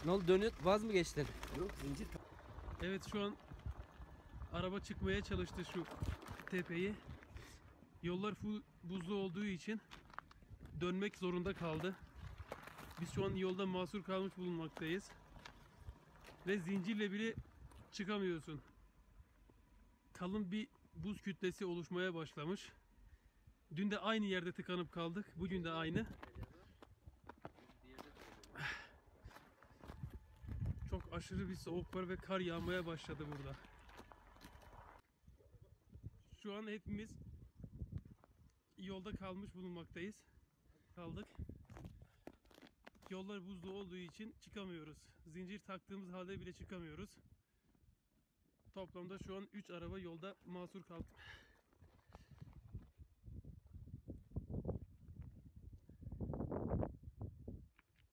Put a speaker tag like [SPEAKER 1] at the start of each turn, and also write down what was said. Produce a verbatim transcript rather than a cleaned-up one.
[SPEAKER 1] Ne oldu, dönüyor, vaz mı geçtin?
[SPEAKER 2] Yok, zincir.
[SPEAKER 3] Evet, şu an araba çıkmaya çalıştı şu tepeyi. Yollar full buzlu olduğu için dönmek zorunda kaldı. Biz şu an yolda mahsur kalmış bulunmaktayız. Ve zincirle bile çıkamıyorsun. Kalın bir buz kütlesi oluşmaya başlamış. Dün de aynı yerde tıkanıp kaldık. Bugün de aynı. Çok aşırı bir soğuk var ve kar yağmaya başladı burada. Şu an hepimiz yolda kalmış bulunmaktayız. Kaldık. Yollar buzlu olduğu için çıkamıyoruz. Zincir taktığımız halde bile çıkamıyoruz. Toplamda şu an üç araba yolda mahsur kaldı.